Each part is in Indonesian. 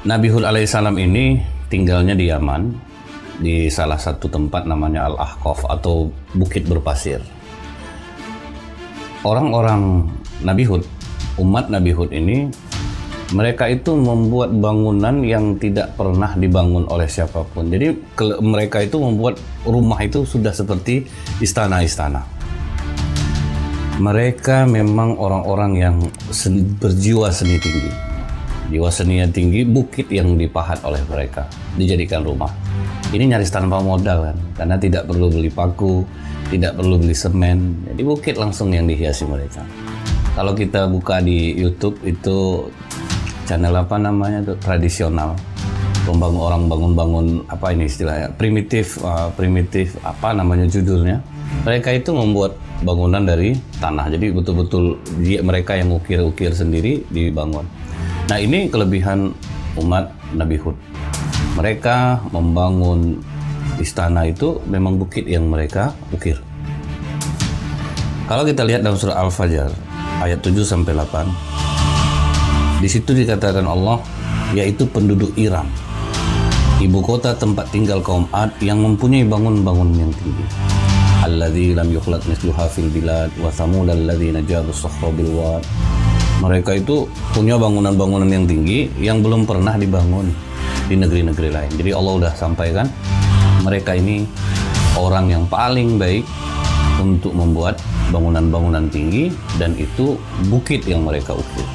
Nabi Hud alaihissalam ini tinggalnya di Yaman, di salah satu tempat namanya Al-Ahqaf atau Bukit Berpasir. Orang-orang Nabi Hud, umat Nabi Hud ini, mereka itu membuat bangunan yang tidak pernah dibangun oleh siapapun. Jadi mereka itu membuat rumah itu sudah seperti istana-istana. Mereka memang orang-orang yang berjiwa seni tinggi. Jiwa seninya tinggi, bukit yang dipahat oleh mereka dijadikan rumah. Ini nyaris tanpa modal kan, karena tidak perlu beli paku, tidak perlu beli semen. Jadi bukit langsung yang dihiasi mereka. Kalau kita buka di YouTube itu channel apa namanya tuh, tradisional, orang bangun apa ini istilahnya, primitif apa namanya judulnya. Mereka itu membuat bangunan dari tanah, jadi betul-betul mereka yang ukir-ukir sendiri dibangun. Nah, ini kelebihan umat Nabi Hud. Mereka membangun istana itu memang bukit yang mereka ukir. Kalau kita lihat dalam surah Al-Fajr ayat 7-8, di situ dikatakan Allah, yaitu penduduk Iram, ibu kota tempat tinggal kaum Ad yang mempunyai bangunan yang tinggi. Alladzi lam yukhlaq misluha fil bilad wa thamud alladzina jabu as-sakhra bil wad. Mereka itu punya bangunan-bangunan yang tinggi yang belum pernah dibangun di negeri-negeri lain. Jadi Allah udah sampaikan mereka ini orang yang paling baik untuk membuat bangunan-bangunan tinggi, dan itu bukit yang mereka ukir.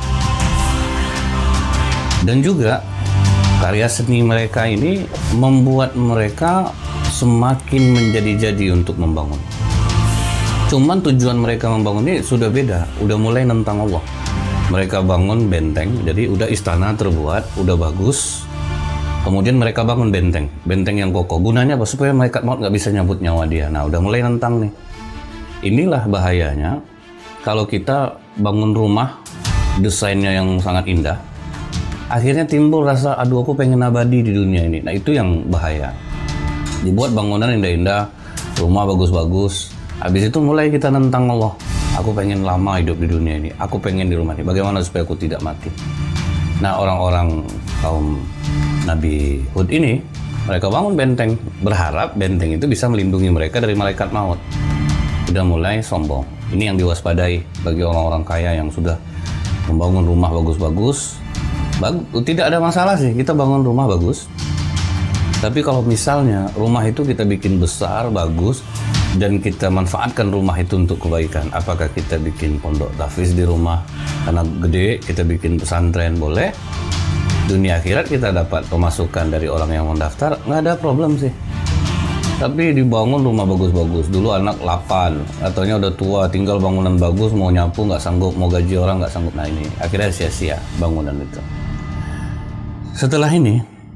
Dan juga karya seni mereka ini membuat mereka semakin menjadi-jadi untuk membangun. Cuman tujuan mereka membangun ini sudah beda, udah mulai nentang Allah. Mereka bangun benteng, jadi udah istana terbuat, udah bagus. Kemudian mereka bangun benteng yang kokoh. Gunanya apa? Supaya malaikat maut nggak bisa nyabut nyawa dia. Nah, udah mulai nentang nih. Inilah bahayanya kalau kita bangun rumah, desainnya yang sangat indah, akhirnya timbul rasa, aduh aku pengen abadi di dunia ini. Nah, itu yang bahaya. Dibuat bangunan indah-indah, rumah bagus-bagus, habis itu mulai kita nentang Allah. Aku pengen lama hidup di dunia ini, aku pengen di rumah ini, bagaimana supaya aku tidak mati. Nah, orang-orang kaum Nabi Hud ini, mereka bangun benteng, berharap benteng itu bisa melindungi mereka dari malaikat maut. Udah mulai sombong. Ini yang diwaspadai bagi orang-orang kaya yang sudah membangun rumah bagus-bagus. Tidak ada masalah sih, kita bangun rumah bagus. Tapi kalau misalnya rumah itu kita bikin besar, bagus, dan kita manfaatkan rumah itu untuk kebaikan. Apakah kita bikin pondok tahfiz di rumah karena gede, kita bikin pesantren, boleh. Dunia akhirat kita dapat pemasukan dari orang yang mendaftar, nggak ada problem sih. Tapi dibangun rumah bagus-bagus, dulu anak 8, ataunya udah tua, tinggal bangunan bagus, mau nyapu nggak sanggup, mau gaji orang nggak sanggup. Nah, ini akhirnya sia-sia bangunan itu. Setelah ini,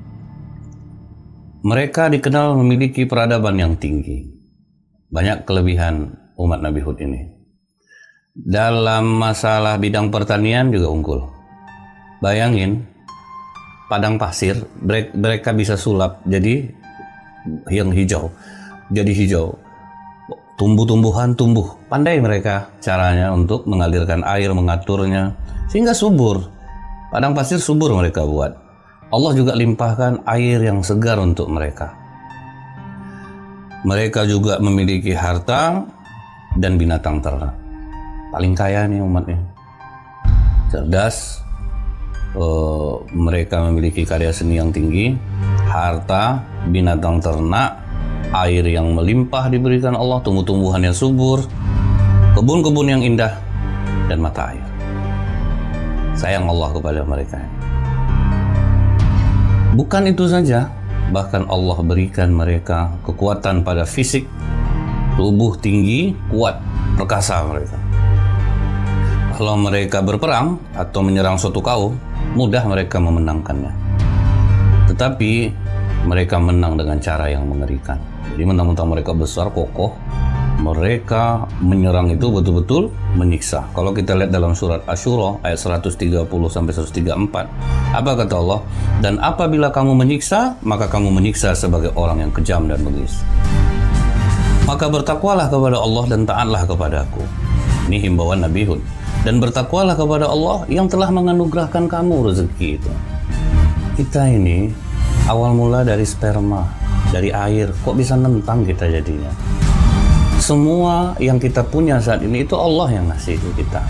mereka dikenal memiliki peradaban yang tinggi. Banyak kelebihan umat Nabi Hud ini. Dalam masalah bidang pertanian juga unggul. Bayangin, padang pasir, mereka bisa sulap jadi yang hijau. Jadi hijau. Tumbuh-tumbuhan tumbuh. Pandai mereka caranya untuk mengalirkan air, mengaturnya, sehingga subur. Padang pasir subur mereka buat. Allah juga limpahkan air yang segar untuk mereka. Mereka juga memiliki harta dan binatang ternak. Paling kaya nih umatnya. Cerdas, mereka memiliki karya seni yang tinggi, harta, binatang ternak, air yang melimpah diberikan Allah, tumbuh-tumbuhan yang subur, kebun-kebun yang indah, dan mata air. Sayang Allah kepada mereka. Bukan itu saja, bahkan Allah berikan mereka kekuatan pada fisik, tubuh tinggi, kuat, perkasa mereka. Kalau mereka berperang atau menyerang suatu kaum, mudah mereka memenangkannya. Tetapi mereka menang dengan cara yang mengerikan. Jadi mentang-mentang mereka besar, kokoh, mereka menyerang itu betul-betul menyiksa. Kalau kita lihat dalam surat Asy-Syura ayat 130-134, apa kata Allah? Dan apabila kamu menyiksa, maka kamu menyiksa sebagai orang yang kejam dan bengis. Maka bertakwalah kepada Allah dan taatlah kepadaku. Ini himbauan Nabi Hud. Dan bertakwalah kepada Allah yang telah menganugerahkan kamu rezeki itu. Kita ini awal mula dari sperma, dari air, kok bisa nentang kita jadinya? Semua yang kita punya saat ini itu Allah yang ngasih ke kita.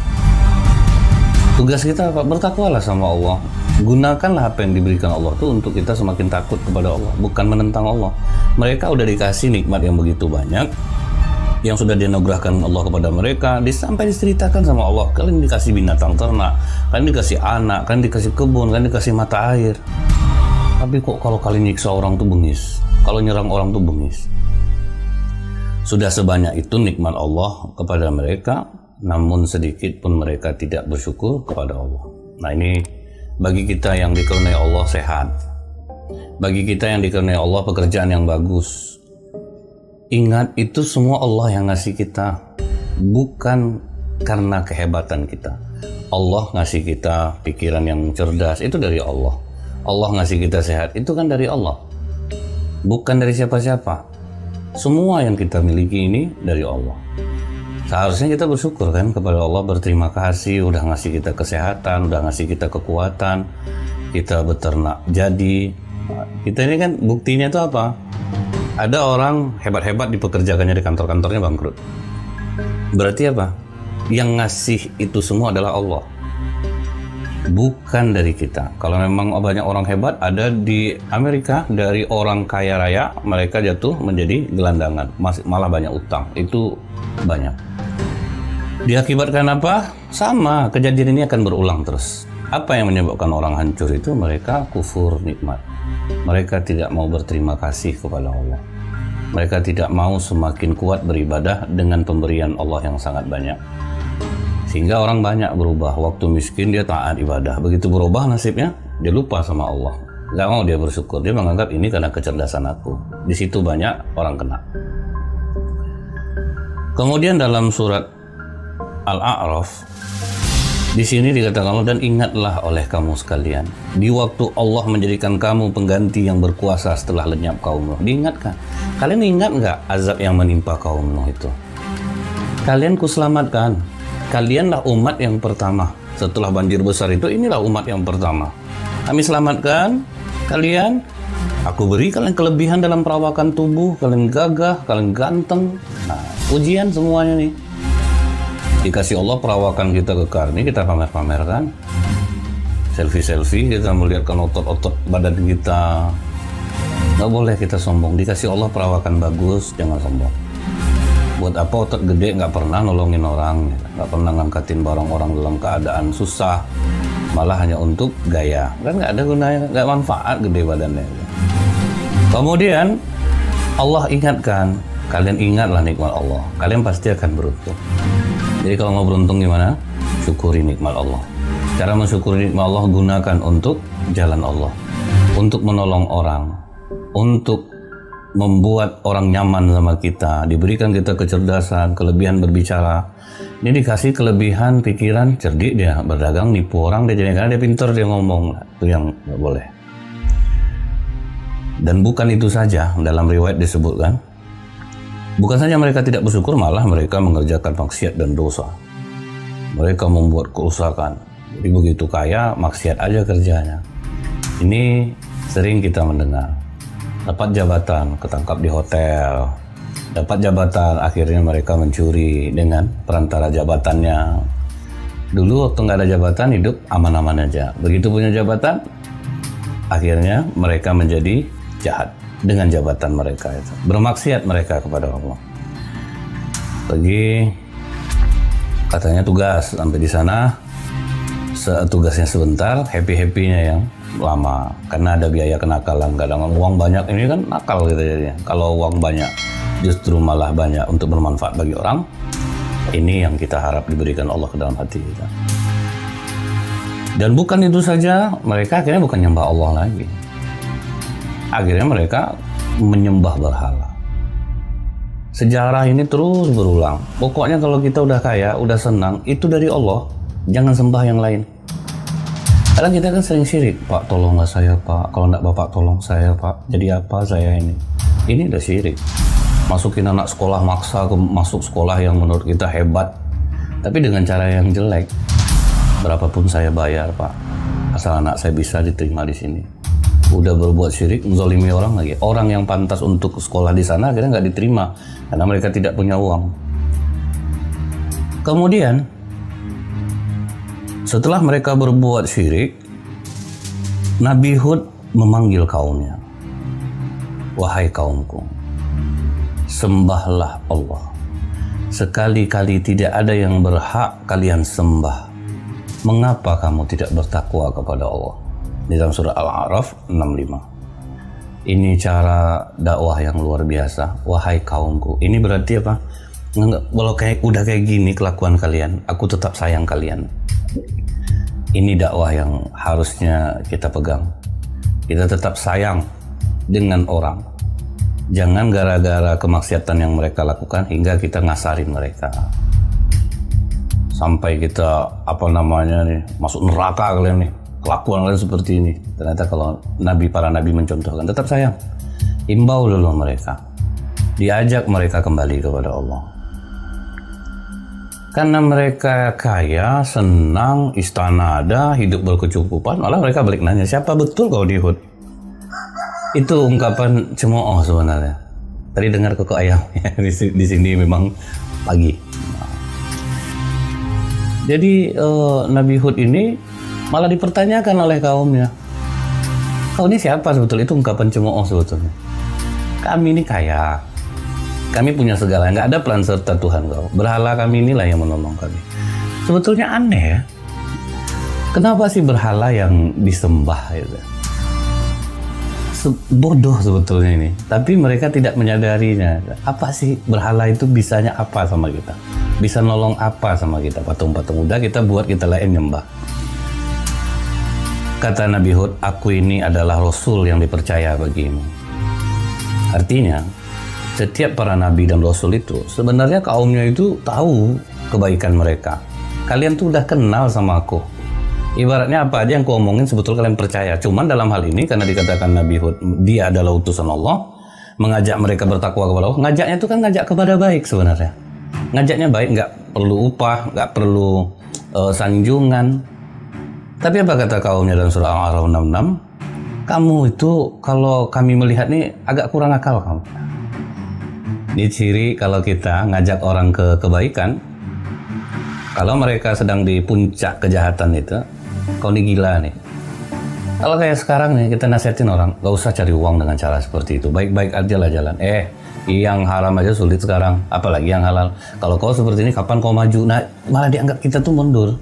Tugas kita apa? Bertakwalah sama Allah. Gunakanlah apa yang diberikan Allah itu untuk kita semakin takut kepada Allah, bukan menentang Allah. Mereka udah dikasih nikmat yang begitu banyak, yang sudah dianugerahkan Allah kepada mereka, sampai diceritakan sama Allah, kalian dikasih binatang ternak, kalian dikasih anak, kalian dikasih kebun, kalian dikasih mata air. Tapi kok kalau kalian nyiksa orang tuh bengis, kalau nyerang orang tuh bengis. Sudah sebanyak itu nikmat Allah kepada mereka, namun sedikit pun mereka tidak bersyukur kepada Allah. Nah, ini bagi kita yang dikaruniai Allah sehat, bagi kita yang dikaruniai Allah pekerjaan yang bagus, ingat itu semua Allah yang ngasih kita, bukan karena kehebatan kita. Allah ngasih kita pikiran yang cerdas, itu dari Allah. Allah ngasih kita sehat, itu kan dari Allah, bukan dari siapa-siapa. Semua yang kita miliki ini dari Allah. Seharusnya kita bersyukur kan kepada Allah, berterima kasih udah ngasih kita kesehatan, udah ngasih kita kekuatan, kita beternak jadi. Kita ini kan buktinya itu apa? Ada orang hebat-hebat dipekerjakannya di kantor-kantornya bangkrut. Berarti apa? Yang ngasih itu semua adalah Allah, bukan dari kita. Kalau memang banyak orang hebat ada di Amerika, dari orang kaya raya mereka jatuh menjadi gelandangan, malah banyak utang. Itu banyak. Diakibatkan apa? Sama, kejadian ini akan berulang terus. Apa yang menyebabkan orang hancur itu? Mereka kufur nikmat. Mereka tidak mau berterima kasih kepada Allah. Mereka tidak mau semakin kuat beribadah dengan pemberian Allah yang sangat banyak. Sehingga orang banyak berubah. Waktu miskin dia taat ibadah. Begitu berubah nasibnya, dia lupa sama Allah. Gak mau dia bersyukur. Dia menganggap ini karena kecerdasan aku. Di situ banyak orang kena. Kemudian dalam surat Al-A'raf, di sini dikatakan Allah, dan ingatlah oleh kamu sekalian di waktu Allah menjadikan kamu pengganti yang berkuasa setelah lenyap kaum Nuh. Diingatkan. Kalian ingat nggak azab yang menimpa kaum Nuh itu? Kalian kuselamatkan. Kalianlah umat yang pertama setelah banjir besar itu. Inilah umat yang pertama. Kami selamatkan kalian. Aku beri kalian kelebihan dalam perawakan tubuh. Kalian gagah, kalian ganteng. Nah, ujian semuanya nih. Dikasih Allah perawakan kita ke karni, kita pamer-pamerkan. Selfie-selfie, kita melihatkan otot-otot badan kita. Nggak boleh kita sombong. Dikasih Allah perawakan bagus, jangan sombong. Buat apa otot gede, nggak pernah nolongin orang, nggak pernah ngangkatin barang orang dalam keadaan susah, malah hanya untuk gaya. Kan nggak ada gunanya, nggak manfaat gede badannya. Kemudian Allah ingatkan, kalian ingatlah nikmat Allah, kalian pasti akan beruntung. Jadi kalau mau beruntung gimana? Syukuri nikmat Allah. Cara mensyukuri nikmat Allah, gunakan untuk jalan Allah, untuk menolong orang, untuk membuat orang nyaman sama kita, diberikan kita kecerdasan, kelebihan berbicara. Ini dikasih kelebihan pikiran, cerdik dia berdagang, nipu orang, dia jadi karena dia pintar, dia ngomong. Itu yang nggak boleh. Dan bukan itu saja, dalam riwayat disebutkan, bukan saja mereka tidak bersyukur, malah mereka mengerjakan maksiat dan dosa. Mereka membuat kerusakan. Jadi begitu kaya, maksiat aja kerjanya. Ini sering kita mendengar. Dapat jabatan, ketangkap di hotel. Dapat jabatan, akhirnya mereka mencuri dengan perantara jabatannya. Dulu waktu nggak ada jabatan, hidup aman-aman aja. Begitu punya jabatan, akhirnya mereka menjadi jahat dengan jabatan mereka itu. Bermaksiat mereka kepada Allah. Pergi, katanya tugas, sampai di sana tugasnya sebentar, happy-happynya yang lama. Karena ada biaya kenakalan, kadang uang banyak, ini kan nakal gitu jadinya. Kalau uang banyak justru malah banyak untuk bermanfaat bagi orang. Ini yang kita harap diberikan Allah ke dalam hati kita. Dan bukan itu saja, mereka akhirnya bukan nyembah Allah lagi. Akhirnya mereka menyembah berhala. Sejarah ini terus berulang. Pokoknya kalau kita udah kaya, udah senang, itu dari Allah. Jangan sembah yang lain. Kadang kita kan sering syirik. Pak, tolonglah saya, Pak. Kalau enggak Bapak tolong saya, Pak. Jadi apa saya ini? Ini udah syirik. Masukin anak sekolah, maksa masuk sekolah yang menurut kita hebat. Tapi dengan cara yang jelek. Berapapun saya bayar, Pak. Asal anak saya bisa diterima di sini. udah berbuat syirik, menzalimi orang lagi. Orang yang pantas untuk sekolah di sana akhirnya nggak diterima karena mereka tidak punya uang. Kemudian setelah mereka berbuat syirik, Nabi Hud memanggil kaumnya. Wahai kaumku, sembahlah Allah. Sekali-kali tidak ada yang berhak kalian sembah. Mengapa kamu tidak bertakwa kepada Allah? Di dalam surah Al-A'raf 65. Ini cara dakwah yang luar biasa. Wahai kaumku. Ini berarti apa? Kalau udah kayak gini kelakuan kalian, aku tetap sayang kalian. Ini dakwah yang harusnya kita pegang. Kita tetap sayang dengan orang. Jangan gara-gara kemaksiatan yang mereka lakukan hingga kita ngasarin mereka. Sampai kita masuk neraka kalian nih. Kelakuan kalian seperti ini. Ternyata kalau para nabi mencontohkan, tetap sayang. Imbau dulu mereka. Diajak mereka kembali kepada Allah. Karena mereka kaya, senang, istana ada, hidup berkecukupan, malah mereka balik nanya, siapa betul kau di Hud? Itu ungkapan cemooh sebenarnya. Tadi dengar koko ayam di sini memang pagi. Jadi Nabi Hud ini malah dipertanyakan oleh kaumnya. Kau ini siapa sebetulnya? Itu ungkapan cemooh sebetulnya. Kami ini kaya. Kami punya segala, nggak ada peran serta Tuhan kau. Berhala kami inilah yang menolong kami. Sebetulnya aneh ya. Kenapa sih berhala yang disembah itu? Bodoh sebetulnya ini. Tapi mereka tidak menyadarinya. Apa sih berhala itu bisanya apa sama kita? Bisa nolong apa sama kita? Patung-patung udah kita buat, kita lain nyembah. Kata Nabi Hud, aku ini adalah Rasul yang dipercaya bagimu. Artinya, setiap para nabi dan rasul itu sebenarnya kaumnya itu tahu kebaikan mereka. Kalian tuh udah kenal sama aku. Ibaratnya apa aja yang ku omongin sebetulnya kalian percaya. Cuman dalam hal ini karena dikatakan Nabi Hud dia adalah utusan Allah, mengajak mereka bertakwa kepada Allah. Ngajaknya itu kan ngajak kepada baik sebenarnya. Ngajaknya baik, nggak perlu upah, nggak perlu sanjungan. Tapi apa kata kaumnya dalam surah Al-A'raf 66? Kamu itu kalau kami melihat nih agak kurang akal kamu. Ini ciri kalau kita ngajak orang ke kebaikan, kalau mereka sedang di puncak kejahatan itu, kau ini gila nih. Kalau kayak sekarang nih kita nasihatin orang, gak usah cari uang dengan cara seperti itu, baik-baik aja lah jalan. Yang haram aja sulit sekarang, apalagi yang halal. Kalau kau seperti ini, kapan kau maju? Nah, malah dianggap kita tuh mundur.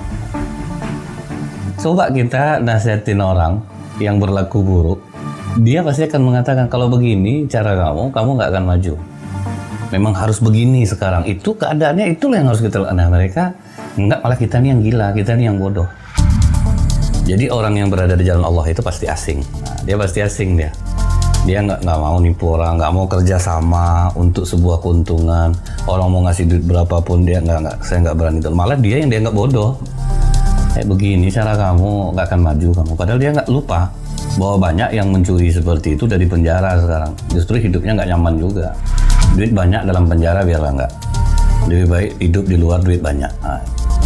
Coba kita nasihatin orang yang berlaku buruk, dia pasti akan mengatakan, kalau begini cara kamu gak akan maju. Memang harus begini sekarang. Itu keadaannya, itulah yang harus kita lakukan. Nah, mereka enggak, malah kita nih yang gila, kita nih yang bodoh. Jadi orang yang berada di jalan Allah itu pasti asing. Nah, dia pasti asing dia. Dia nggak mau nipu orang, nggak mau kerja sama untuk sebuah keuntungan. Orang mau ngasih duit berapapun dia saya nggak berani itu. Malah dia yang dianggap bodoh. Kayak begini cara kamu nggak akan maju kamu. Padahal dia nggak lupa bahwa banyak yang mencuri seperti itu dari penjara sekarang. Justru hidupnya nggak nyaman juga. Duit banyak dalam penjara biarlah nggak. Lebih baik hidup di luar duit banyak. Nah.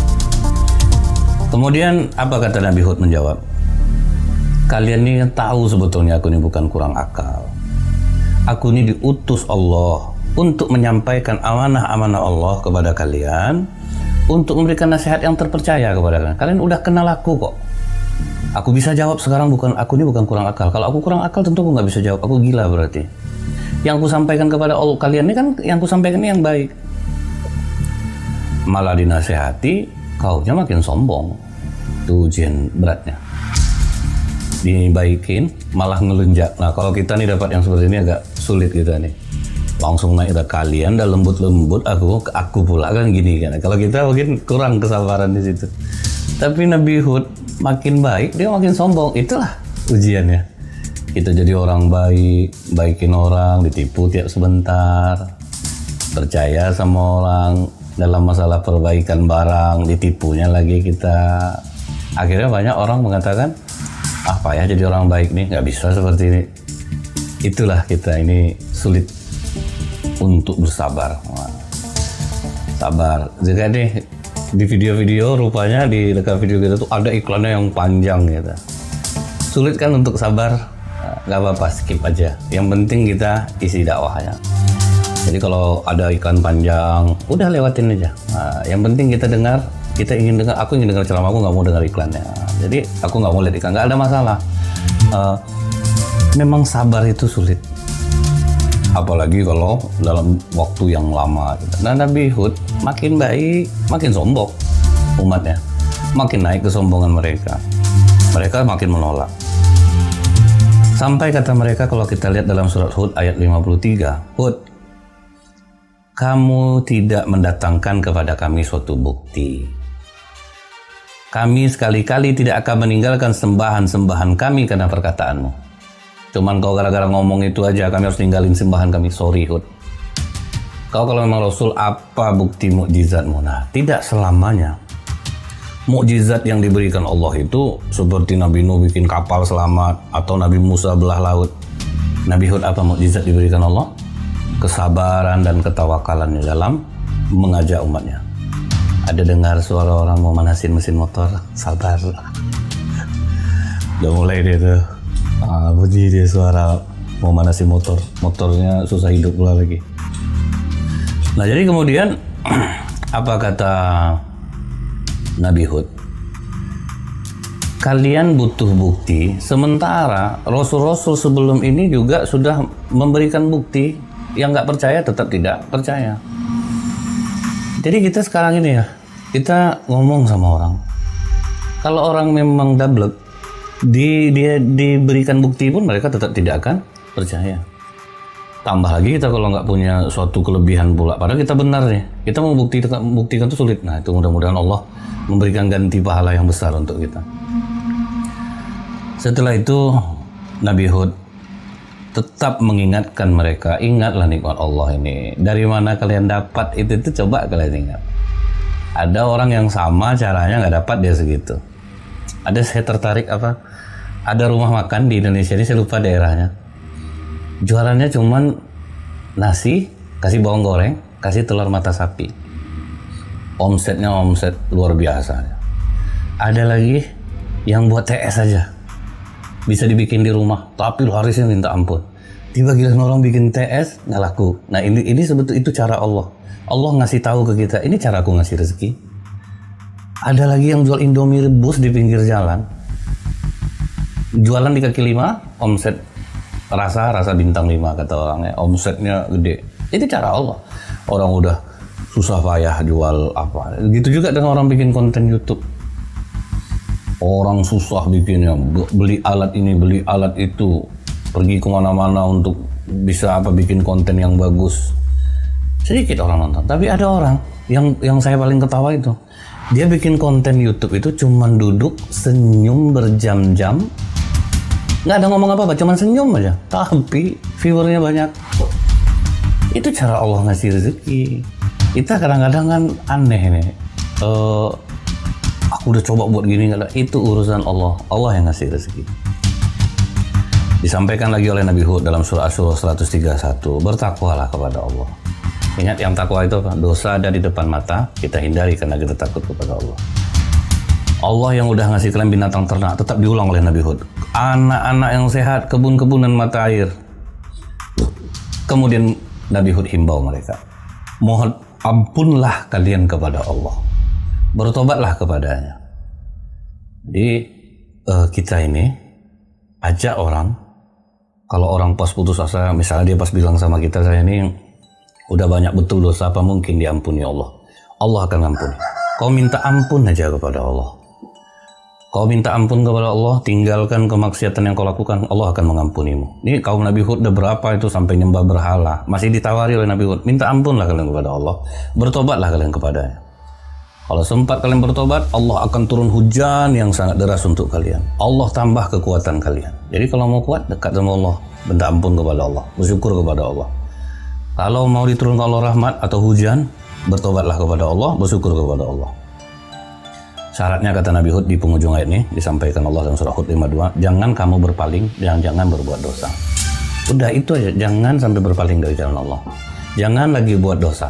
Kemudian apa kata Nabi Hud menjawab? Kalian ini tahu sebetulnya aku ini bukan kurang akal. Aku ini diutus Allah untuk menyampaikan amanah-amanah Allah kepada kalian, untuk memberikan nasihat yang terpercaya kepada kalian. Kalian udah kenal aku kok. Aku bisa jawab sekarang, aku ini bukan kurang akal. Kalau aku kurang akal tentu aku nggak bisa jawab. Aku gila berarti. Yang aku sampaikan kepada Allah kalian ini kan yang aku sampaikan ini yang baik. Malah dinasehati, kaunya makin sombong. Itu ujian beratnya. Dibaikin, malah ngelunjak. Nah kalau kita nih dapat yang seperti ini agak sulit kita nih. Langsung naik ke kalian, dah lembut-lembut, aku pula kan gini kan. Kalau kita mungkin kurang kesabaran di situ. Tapi Nabi Hud makin baik, dia makin sombong. Itulah ujiannya. Kita jadi orang baik, baikin orang, ditipu tiap sebentar, percaya sama orang, dalam masalah perbaikan barang, ditipunya lagi kita. Akhirnya banyak orang mengatakan, apa ya jadi orang baik nih, nggak bisa seperti ini. Itulah kita ini sulit untuk bersabar. Sabar. Jika nih di video-video rupanya di dekat video kita tuh ada iklannya yang panjang gitu. Sulit kan untuk sabar? Gak apa-apa, skip aja. Yang penting kita isi dakwahnya. Jadi kalau ada iklan panjang, udah lewatin aja. Yang penting kita dengar, kita ingin dengar. Aku ingin dengar ceramah, aku nggak mau dengar iklannya. Jadi aku nggak mau lihat iklan, nggak ada masalah. Memang sabar itu sulit. Apalagi kalau dalam waktu yang lama. Nah, Nabi Hud makin baik, makin sombong umatnya. Makin naik kesombongan mereka. Mereka makin menolak. Sampai kata mereka kalau kita lihat dalam surat Hud ayat 53, Hud, kamu tidak mendatangkan kepada kami suatu bukti. Kami sekali-kali tidak akan meninggalkan sembahan-sembahan kami karena perkataanmu. Cuman kau gara-gara ngomong itu aja kami harus ninggalin sembahan kami. Sorry Hud. Kau kalau memang Rasul, apa bukti mukjizatmu? Nah, tidak selamanya mukjizat yang diberikan Allah itu seperti Nabi Nuh bikin kapal selamat atau Nabi Musa belah laut. Nabi Hud apa mukjizat diberikan Allah? Kesabaran dan ketawakalan di dalam mengajak umatnya. Ada dengar suara orang mau manasin mesin motor, sabar. Udah mulai dia tuh. Bunyi dia suara mau manasin motor, motornya susah hidup pula lagi. Nah, jadi kemudian apa kata Nabi Hud? Kalian butuh bukti, sementara Rasul-Rasul sebelum ini juga sudah memberikan bukti. Yang nggak percaya tetap tidak percaya. Jadi kita sekarang ini ya, kita ngomong sama orang. Kalau orang memang dablek, dia diberikan bukti pun mereka tetap tidak akan percaya. Tambah lagi kita kalau nggak punya suatu kelebihan pula, padahal kita benar nih, kita mau buktikan itu sulit. Nah itu mudah-mudahan Allah memberikan ganti pahala yang besar untuk kita. Setelah itu Nabi Hud tetap mengingatkan mereka, ingatlah nikmat Allah ini. Dari mana kalian dapat itu coba kalian ingat. Ada orang yang sama caranya nggak dapat dia segitu. Ada saya tertarik apa? Ada rumah makan di Indonesia ini, saya lupa daerahnya. Jualannya cuman nasi, kasih bawang goreng, kasih telur mata sapi. Omsetnya omset luar biasa. Ada lagi yang buat TS aja. Bisa dibikin di rumah, tapi larisnya minta ampun. Tiba giliran orang bikin TS nggak laku. Nah ini sebetulnya itu cara Allah. Allah ngasih tahu ke kita, ini cara aku ngasih rezeki. Ada lagi yang jual Indomie rebus di pinggir jalan. Jualan di kaki lima, omset rasa bintang 5 kata orangnya. Omsetnya gede. Itu cara Allah. Orang udah susah payah jual apa. Gitu juga dengan orang bikin konten YouTube. Orang susah bikinnya, beli alat ini, beli alat itu, pergi kemana-mana untuk bisa bikin konten yang bagus. Sedikit orang nonton, tapi ada orang yang saya paling ketawa itu, dia bikin konten YouTube itu cuman duduk senyum berjam-jam, nggak ada ngomong apa-apa, cuman senyum aja, tapi viewernya banyak. Itu cara Allah ngasih rezeki. Kita kadang-kadang kan aneh nih. Aku udah coba buat gini, itu urusan Allah. Allah yang ngasih rezeki. Disampaikan lagi oleh Nabi Hud dalam surah Asy-Syura 131, bertakwalah kepada Allah. Ingat yang takwa itu apa? Dosa ada di depan mata, kita hindari karena kita takut kepada Allah. Allah yang udah ngasih kalian binatang ternak, tetap diulang oleh Nabi Hud. Anak-anak yang sehat, kebun-kebun dan mata air. Kemudian Nabi Hud himbau mereka, mohon ampunlah kalian kepada Allah. Bertobatlah kepadanya. Jadi kita ini ajak orang, kalau orang pas putus asa, misalnya dia pas bilang sama kita, saya ini udah banyak betul dosa, apa mungkin diampuni Allah? Allah akan ampuni. Kau minta ampun aja kepada Allah. Kau minta ampun kepada Allah, tinggalkan kemaksiatan yang kau lakukan, Allah akan mengampunimu. Ini kaum Nabi Hud udah berapa itu sampai nyembah berhala, masih ditawari oleh Nabi Hud, minta ampunlah kalian kepada Allah, bertobatlah kalian kepadanya. Kalau sempat kalian bertobat, Allah akan turun hujan yang sangat deras untuk kalian. Allah tambah kekuatan kalian. Jadi kalau mau kuat, dekat sama Allah, minta ampun kepada Allah, bersyukur kepada Allah. Kalau mau diturunkan Allah rahmat atau hujan, bertobatlah kepada Allah, bersyukur kepada Allah. Syaratnya kata Nabi Hud di penghujung ayat ini, disampaikan Allah dalam surah Hud 52, jangan kamu berpaling, jangan berbuat dosa. Udah itu aja, jangan sampai berpaling dari jalan Allah. Jangan lagi buat dosa.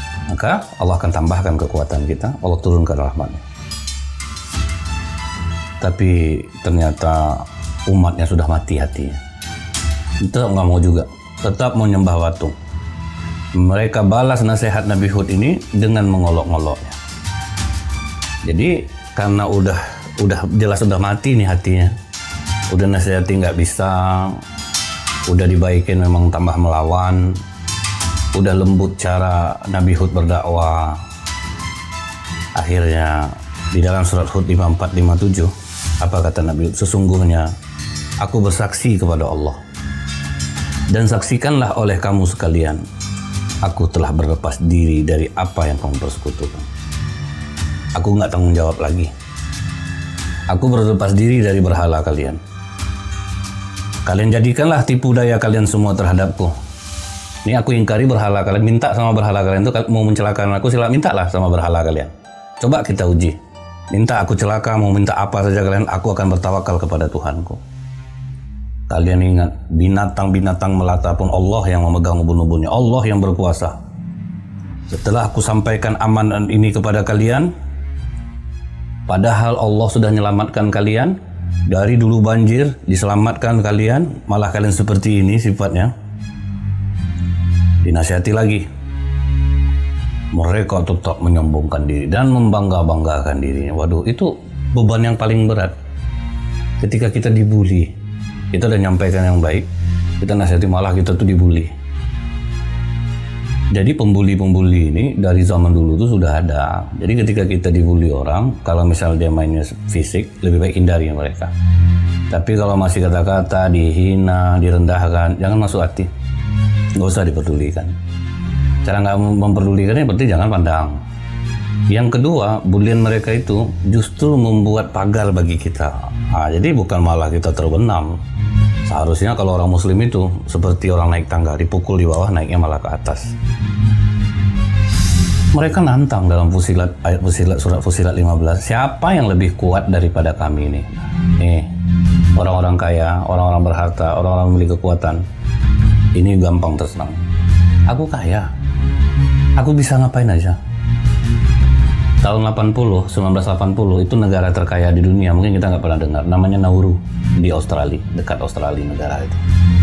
Maka Allah akan tambahkan kekuatan kita, Allah turunkan rahmat-Nya. Tapi ternyata umatnya sudah mati hatinya. Tetap nggak mau juga, tetap mau nyembah patung. Mereka balas nasihat Nabi Hud ini dengan mengolok-ngoloknya. Jadi karena udah jelas udah mati nih hatinya, udah nasihati nggak bisa, udah dibaikin memang tambah melawan, udah lembut cara Nabi Hud berdakwah. Akhirnya di dalam surat Hud 54-57 apa kata Nabi Hud? Sesungguhnya aku bersaksi kepada Allah dan saksikanlah oleh kamu sekalian, aku telah berlepas diri dari apa yang kamu persekutukan. Aku nggak tanggung jawab lagi. Aku berlepas diri dari berhala kalian. Kalian jadikanlah tipu daya kalian semua terhadapku. Ini aku ingkari berhala kalian, minta sama berhala kalian itu mau mencelakakan aku, sila mintalah sama berhala kalian. Coba kita uji. Minta aku celaka, mau minta apa saja kalian, aku akan bertawakal kepada Tuhanku. Kalian ingat, binatang-binatang melata pun Allah yang memegang ubun-ubunnya, Allah yang berkuasa. Setelah aku sampaikan amanat ini kepada kalian, padahal Allah sudah menyelamatkan kalian dari dulu banjir, diselamatkan kalian, malah kalian seperti ini sifatnya. Dinasihati lagi. Mereka tetap menyombongkan diri dan membangga-banggakan dirinya. Waduh, itu beban yang paling berat. Ketika kita dibully, kita udah nyampaikan yang baik, kita nasihati malah kita tuh dibully. Jadi pembuli-pembuli ini dari zaman dulu tuh sudah ada. Jadi ketika kita dibully orang, kalau misal dia mainnya fisik, lebih baik hindari mereka. Tapi kalau masih kata-kata, dihina, direndahkan, jangan masuk hati. Nggak usah diperdulikan. Cara nggak memperdulikannya berarti jangan pandang. Yang kedua, bulian mereka itu justru membuat pagar bagi kita. Nah, jadi bukan malah kita terbenam. Seharusnya kalau orang muslim itu seperti orang naik tangga, dipukul di bawah, naiknya malah ke atas. Mereka nantang dalam ayat Fusilat, surat Fusilat 15, siapa yang lebih kuat daripada kami ini? Nih, orang-orang kaya, orang-orang berharta, orang-orang memiliki kekuatan. Ini gampang tersenang. Aku kaya, aku bisa ngapain aja. Tahun 1980 itu negara terkaya di dunia, mungkin kita nggak pernah dengar, namanya Nauru di Australia, dekat Australia negara itu.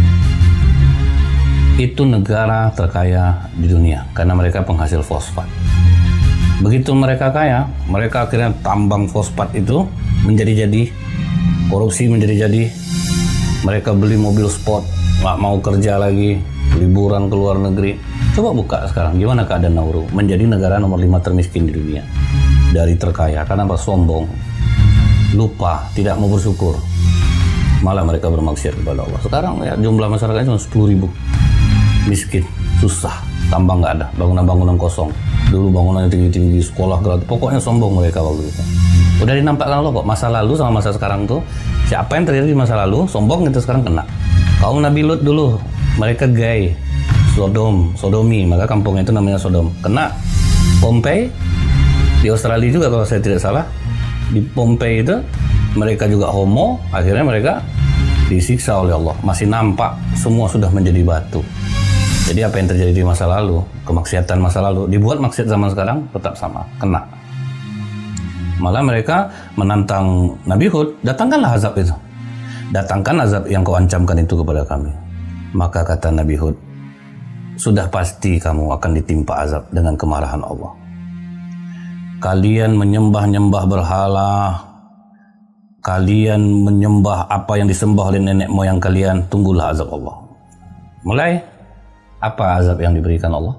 Itu negara terkaya di dunia karena mereka penghasil fosfat. Begitu mereka kaya, mereka akhirnya tambang fosfat itu menjadi-jadi, korupsi menjadi-jadi. Mereka beli mobil sport, nggak mau kerja lagi, liburan ke luar negeri. Coba buka sekarang, gimana keadaan Nauru? Menjadi negara nomor 5 termiskin di dunia. Dari terkaya, karena apa? Sombong, lupa, tidak mau bersyukur. Malah mereka bermaksiat kepada Allah. Sekarang ya jumlah masyarakatnya cuma 10.000. Miskin, susah, tambang nggak ada, bangunan-bangunan kosong. Dulu bangunannya tinggi-tinggi, sekolah gratis, pokoknya sombong mereka waktu itu. Udah dinampakkan Allah kok, masa lalu sama masa sekarang tuh, siapa yang terjadi di masa lalu, sombong itu sekarang kena. Kaum Nabi Lut dulu, mereka gay, sodomi, maka kampungnya itu namanya Sodom. Kena Pompei, di Australia juga kalau saya tidak salah, di Pompei itu mereka juga homo, akhirnya mereka disiksa oleh Allah. Masih nampak semua sudah menjadi batu. Jadi apa yang terjadi di masa lalu, kemaksiatan masa lalu, dibuat maksiat zaman sekarang tetap sama, kena. Malah mereka menantang Nabi Hud, datangkanlah azab itu. Datangkan azab yang kau ancamkan itu kepada kami. Maka kata Nabi Hud, sudah pasti kamu akan ditimpa azab dengan kemarahan Allah. Kalian menyembah-nyembah berhala, kalian menyembah apa yang disembah oleh nenek moyang kalian, tunggulah azab Allah. Mulai, apa azab yang diberikan Allah?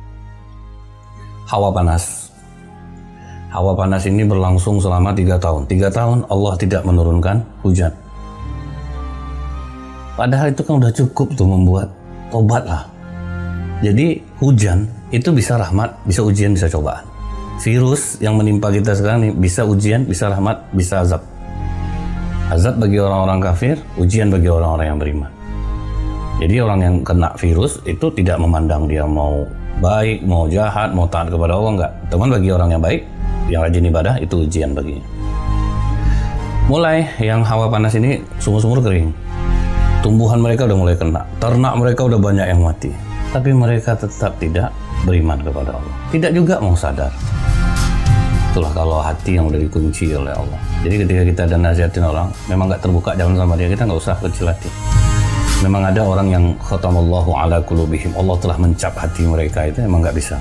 Hawa panas. Hawa panas ini berlangsung selama 3 tahun. 3 tahun Allah tidak menurunkan hujan. Padahal itu kan udah cukup tuh membuat tobatlah. Jadi hujan itu bisa rahmat, bisa ujian, bisa cobaan. Virus yang menimpa kita sekarang ini bisa ujian, bisa rahmat, bisa azab. Azab bagi orang-orang kafir, ujian bagi orang-orang yang beriman. Jadi orang yang kena virus itu tidak memandang dia mau baik, mau jahat, mau taat kepada Allah, enggak. Teman bagi orang yang baik, yang rajin ibadah, itu ujian baginya. Mulai yang hawa panas ini sumur-sumur kering. Tumbuhan mereka udah mulai kena, ternak mereka udah banyak yang mati. Tapi mereka tetap tidak beriman kepada Allah. Tidak juga mau sadar. Itulah kalau hati yang udah dikunci oleh Allah. Jadi ketika kita ada nasihatin orang, memang nggak terbuka jalan sama dia, kita nggak usah kecil hati. Memang ada orang yang khatamallahu ala qulubihim, Allah telah mencap hati mereka, itu memang nggak bisa.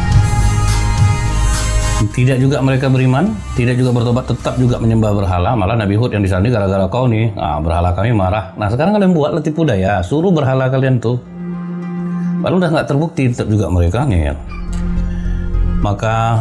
Tidak juga mereka beriman, tidak juga bertobat, tetap juga menyembah berhala. Malah Nabi Hud yang disandi gara-gara kau nih, berhala kami marah. Nah sekarang kalian buatlah tipu daya, suruh berhala kalian tuh. Lalu udah nggak terbukti, tetap juga mereka ngeyel. Maka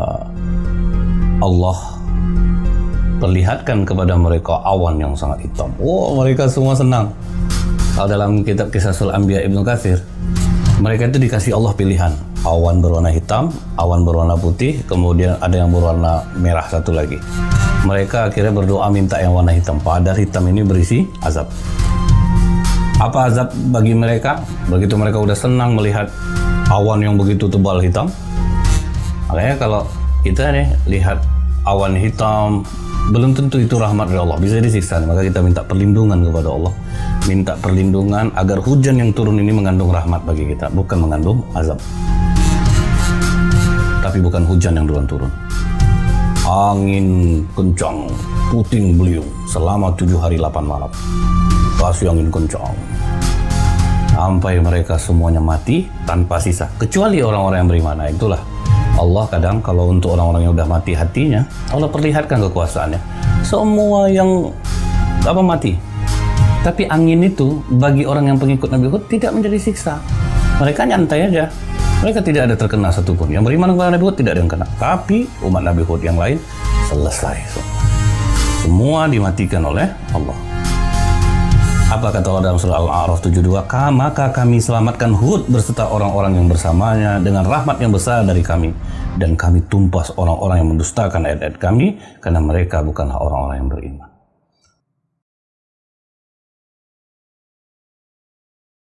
Allah perlihatkan kepada mereka awan yang sangat hitam. Oh, mereka semua senang. Kalau dalam kitab Kisah Anbiya Ibnu Katsir, mereka itu dikasih Allah pilihan. Awan berwarna hitam, awan berwarna putih, kemudian ada yang berwarna merah satu lagi. Mereka akhirnya berdoa minta yang warna hitam, padahal hitam ini berisi azab. Apa azab bagi mereka? Begitu mereka udah senang melihat awan yang begitu tebal hitam. Makanya kalau kita nih lihat awan hitam, belum tentu itu rahmat dari Allah, bisa disiksa. Maka kita minta perlindungan kepada Allah, minta perlindungan agar hujan yang turun ini mengandung rahmat bagi kita, bukan mengandung azab. Tapi bukan hujan yang duluan turun, angin kencang, puting beliung selama 7 hari 8 malam, kasih angin kencang sampai mereka semuanya mati tanpa sisa, kecuali orang-orang yang beriman. Nah, itulah Allah kadang kalau untuk orang-orang yang udah mati hatinya, Allah perlihatkan kekuasaannya. Semua yang mati. Tapi angin itu bagi orang yang pengikut Nabi Hud tidak menjadi siksa. Mereka nyantai aja. Mereka tidak ada terkena satupun. Yang beriman kepada Nabi Hud tidak ada yang kena. Tapi umat Nabi Hud yang lain selesai. Semua dimatikan oleh Allah. Apa kata Allah dalam surah Al-A'raf 72? Maka kami selamatkan Hud berserta orang-orang yang bersamanya dengan rahmat yang besar dari kami. Dan kami tumpas orang-orang yang mendustakan ayat-ayat kami, karena mereka bukanlah orang-orang yang beriman.